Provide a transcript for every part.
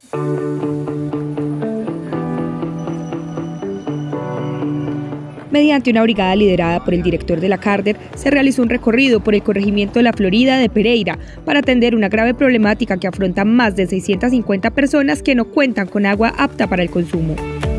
Mediante una brigada liderada por el director de la Carder, se realizó un recorrido por el corregimiento de La Florida de Pereira para atender una grave problemática que afrontan más de 650 personas que no cuentan con agua apta para el consumo.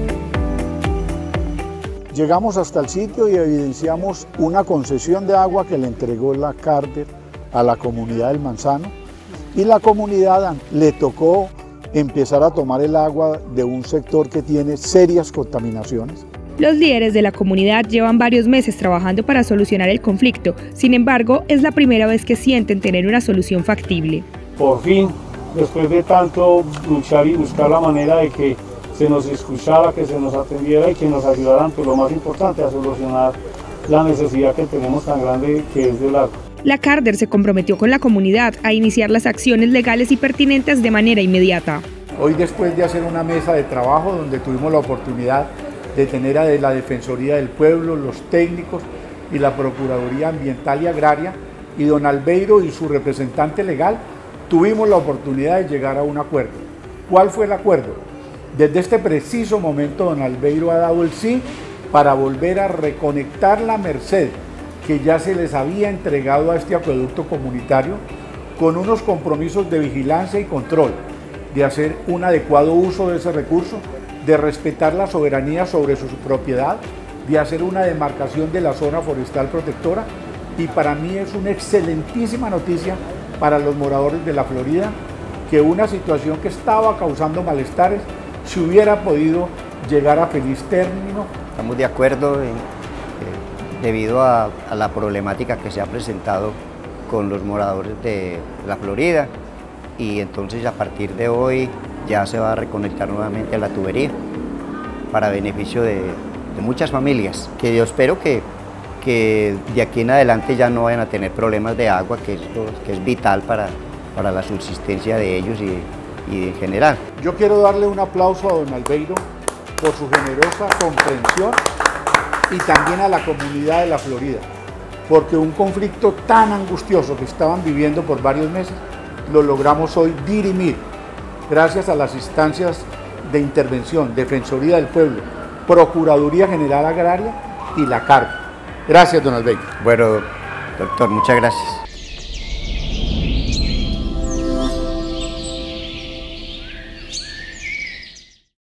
Llegamos hasta el sitio y evidenciamos una concesión de agua que le entregó la Carder a la comunidad del Manzano, y la comunidad le tocó empezar a tomar el agua de un sector que tiene serias contaminaciones. Los líderes de la comunidad llevan varios meses trabajando para solucionar el conflicto, sin embargo, es la primera vez que sienten tener una solución factible. Por fin, después de tanto luchar y buscar la manera de que se nos escuchara, que se nos atendiera y que nos ayudaran, pues lo más importante, a solucionar la necesidad que tenemos tan grande que es del agua. La Carder se comprometió con la comunidad a iniciar las acciones legales y pertinentes de manera inmediata. Hoy, después de hacer una mesa de trabajo donde tuvimos la oportunidad de tener a la Defensoría del Pueblo, los técnicos y la Procuraduría Ambiental y Agraria, y don Albeiro y su representante legal, tuvimos la oportunidad de llegar a un acuerdo. ¿Cuál fue el acuerdo? Desde este preciso momento don Albeiro ha dado el sí para volver a reconectar la Merced, que ya se les había entregado a este acueducto comunitario, con unos compromisos de vigilancia y control, de hacer un adecuado uso de ese recurso, de respetar la soberanía sobre su propiedad, de hacer una demarcación de la zona forestal protectora, y para mí es una excelentísima noticia para los moradores de La Florida que una situación que estaba causando malestares se hubiera podido llegar a feliz término. Estamos de acuerdo debido a la problemática que se ha presentado con los moradores de La Florida, y entonces a partir de hoy ya se va a reconectar nuevamente a la tubería para beneficio de muchas familias, que yo espero que de aquí en adelante ya no vayan a tener problemas de agua, que es vital para la subsistencia de ellos y en general. Yo quiero darle un aplauso a don Albeiro por su generosa comprensión, y también a la comunidad de La Florida, porque un conflicto tan angustioso que estaban viviendo por varios meses lo logramos hoy dirimir gracias a las instancias de intervención, Defensoría del Pueblo, Procuraduría General Agraria y la Carder. Gracias, don Albeiro. Bueno, doctor, muchas gracias.